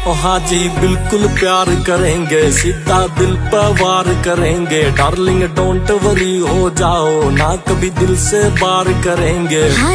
ओ हाँ जी बिल्कुल प्यार करेंगे, सीधा दिल पर वार करेंगे। डार्लिंग डोंट वरी हो जाओ ना, कभी दिल से बार करेंगे।